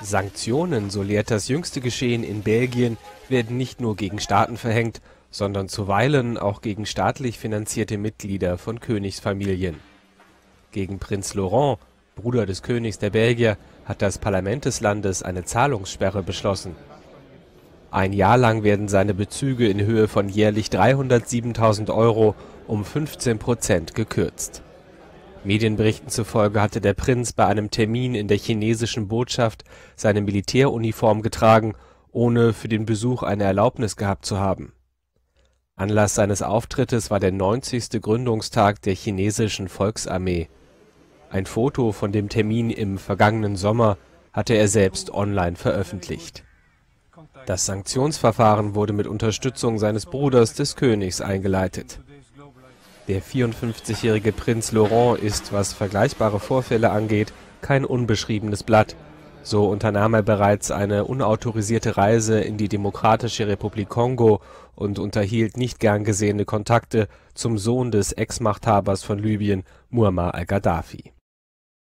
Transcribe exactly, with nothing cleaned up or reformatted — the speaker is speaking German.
Sanktionen, so lehrt das jüngste Geschehen in Belgien, werden nicht nur gegen Staaten verhängt, sondern zuweilen auch gegen staatlich finanzierte Mitglieder von Königsfamilien. Gegen Prinz Laurent, Bruder des Königs der Belgier, hat das Parlament des Landes eine Zahlungssperre beschlossen. Ein Jahr lang werden seine Bezüge in Höhe von jährlich dreihundertsiebentausend Euro um fünfzehn Prozent gekürzt. Medienberichten zufolge hatte der Prinz bei einem Termin in der chinesischen Botschaft seine Militäruniform getragen, ohne für den Besuch eine Erlaubnis gehabt zu haben. Anlass seines Auftrittes war der neunzigste Gründungstag der chinesischen Volksarmee. Ein Foto von dem Termin im vergangenen Sommer hatte er selbst online veröffentlicht. Das Sanktionsverfahren wurde mit Unterstützung seines Bruders, des Königs, eingeleitet. Der vierundfünfzigjährige Prinz Laurent ist, was vergleichbare Vorfälle angeht, kein unbeschriebenes Blatt. So unternahm er bereits eine unautorisierte Reise in die Demokratische Republik Kongo und unterhielt nicht gern gesehene Kontakte zum Sohn des Ex-Machthabers von Libyen, Muammar al-Gaddafi.